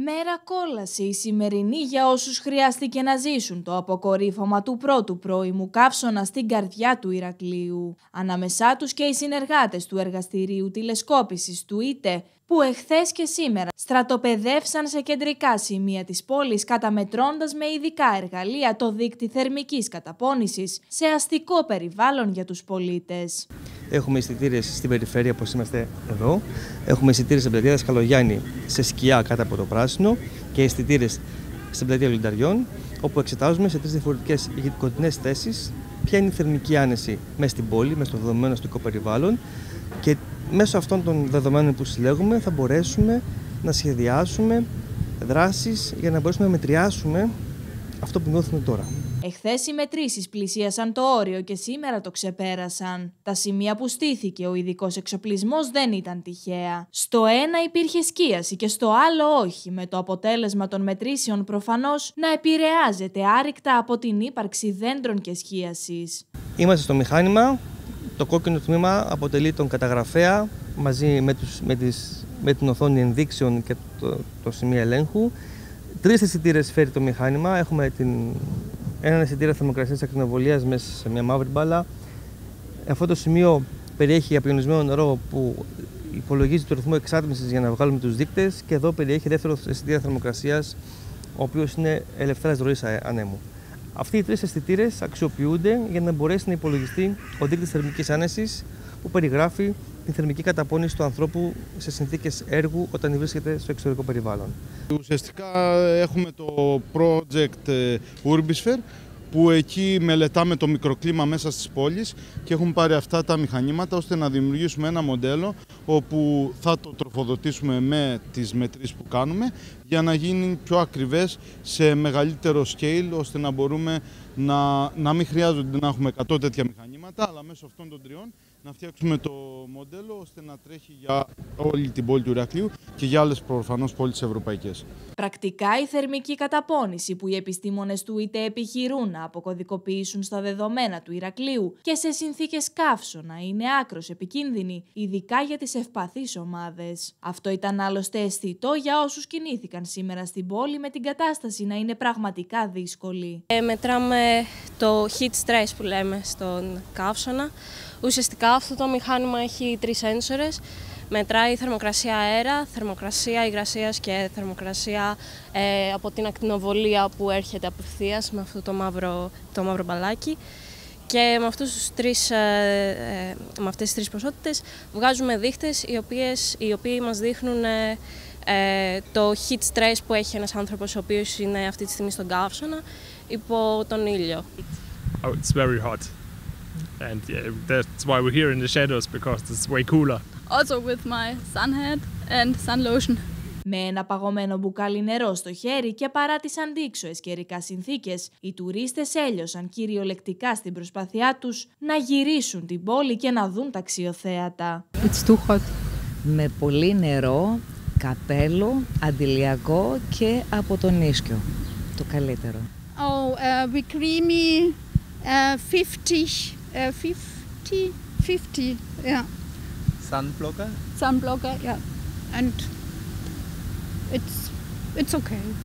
Μέρα κόλαση η σημερινή για όσους χρειάστηκε να ζήσουν το αποκορύφωμα του πρώτου πρώιμου καύσωνα στην καρδιά του Ηρακλείου. Ανάμεσά τους και οι συνεργάτες του εργαστηρίου τηλεσκόπησης του ΙΤΕ, που εχθές και σήμερα στρατοπεδεύσαν σε κεντρικά σημεία της πόλης, καταμετρώντας με ειδικά εργαλεία το δίκτυ θερμικής καταπώνησης σε αστικό περιβάλλον για τους πολίτες. Έχουμε εισιτήρες στην περιφέρεια, όπως είμαστε εδώ. Έχουμε εισιτήρες στην πλατεία Δασκαλογιάννη σε σκιά κάτω από το πράσινο και εισιτήρες στην πλατεία Λινταριών, όπου εξετάζουμε σε 3 διαφορετικές κοντινές θέσεις ποια είναι η θερμική άνεση μέσα στην πόλη, μέσα στο δεδομένο αστικό περιβάλλον, και μέσω αυτών των δεδομένων που συλλέγουμε θα μπορέσουμε να σχεδιάσουμε δράσεις για να μπορέσουμε να μετριάσουμε αυτό που νιώθουμε τώρα. Εχθές οι μετρήσεις πλησίασαν το όριο και σήμερα το ξεπέρασαν. Τα σημεία που στήθηκε ο ειδικός εξοπλισμός δεν ήταν τυχαία. Στο ένα υπήρχε σκίαση και στο άλλο όχι, με το αποτέλεσμα των μετρήσεων προφανώς να επηρεάζεται άρρηκτα από την ύπαρξη δέντρων και σκίασης. Είμαστε στο μηχάνημα. Το κόκκινο τμήμα αποτελεί τον καταγραφέα μαζί με την οθόνη ενδείξεων και το σημείο ελέγχου. 3 αισθητήρες φέρει το μηχάνημα. Έχουμε έναν αισθητήρα θερμοκρασίας ακτινοβολίας μέσα σε μια μαύρη μπάλα. Αυτό το σημείο περιέχει απιονισμένο νερό που υπολογίζει το ρυθμό εξάτμισης για να βγάλουμε τους δείκτες, και εδώ περιέχει δεύτερο αισθητήρα θερμοκρασίας, ο οποίος είναι ελευθέρας ροής ανέμου. Αυτοί οι 3 αισθητήρες αξιοποιούνται για να μπορέσει να υπολογιστεί ο δείκτης θερμικής άνεσης, που περιγράφει την θερμική καταπώνηση του ανθρώπου σε συνθήκες έργου όταν βρίσκεται στο εξωτερικό περιβάλλον. Ουσιαστικά έχουμε το project Urbisphere, που εκεί μελετάμε το μικροκλίμα μέσα στις πόλεις και έχουμε πάρει αυτά τα μηχανήματα ώστε να δημιουργήσουμε ένα μοντέλο όπου θα το τροφοδοτήσουμε με τις μετρήσεις που κάνουμε για να γίνει πιο ακριβές σε μεγαλύτερο scale, ώστε να μπορούμε να μην χρειάζονται να έχουμε 100 τέτοια μηχανήματα, αλλά μέσω αυτών των 3 να φτιάξουμε το μοντέλο ώστε να τρέχει για όλη την πόλη του Ηρακλείου και για άλλες προφανώς πόλεις ευρωπαϊκές. Πρακτικά η θερμική καταπώνηση που οι επιστήμονες του ΙΤΕ επιχειρούν να αποκωδικοποιήσουν στα δεδομένα του Ηρακλείου και σε συνθήκες καύσωνα είναι άκρως επικίνδυνη, ειδικά για τις ευπαθείς ομάδες. Αυτό ήταν άλλωστε αισθητό για όσους κινήθηκαν σήμερα στην πόλη, με την κατάσταση να είναι πραγματικά δύσκολη. Μετράμε το heat stress που λέμε στον καύσωνα. Ουσιαστικά αυτό το μηχάνημα έχει 3 σένσορες. Μετράει θερμοκρασία αέρα, θερμοκρασία υγρασίας και θερμοκρασία από την ακτινοβολία που έρχεται απευθείας με αυτό το μαύρο μπαλάκι. Και με αυτές τις 3 ποσότητες βγάζουμε δείχτες οι οποίοι μας δείχνουν το heat stress που έχει ένας άνθρωπος ο οποίος είναι αυτή τη στιγμή στον καύσωνα υπό τον ήλιο. Oh, it's very hot. And yeah, that's why we're here in the shadows, because it's way cooler. Also with my sun hat and sun lotion. Με ένα παγωμένο μπουκάλι νερό στο χέρι και παρά τις αντίξωες καιρικά συνθήκες, οι τουρίστες έλειωσαν κυριολεκτικά στην προσπάθειά τους να γυρίσουν την πόλη και να δουν τα αξιοθέατα. It's too hot. Με πολύ νερό, καπέλο, αντιλιακό και από τον ίσκιο. Το καλύτερο. Oh, we creamy 50, yeah. Sunblocker? Sunblocker, yeah. And it's okay.